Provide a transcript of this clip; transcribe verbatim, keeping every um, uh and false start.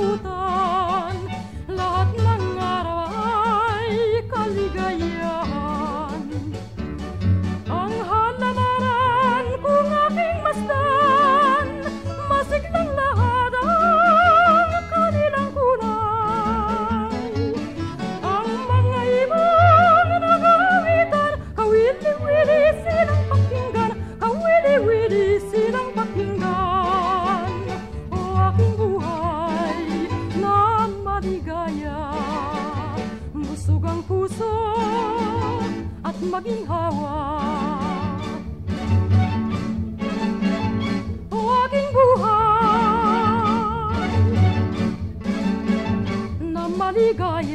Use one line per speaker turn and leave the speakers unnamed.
sanlibutan, lahat ng araw ay kaligayahan. Ang halamanan kung aking masdan, masiglang lahat ang kanilang kulay. Ang mga ibang nagawitan, kawili-wili silang pakinggan, kawili-wili silang pakinggan. O aking buhay na maligaya, busog ang puso at maginhawa. O aking buhay na maligaya,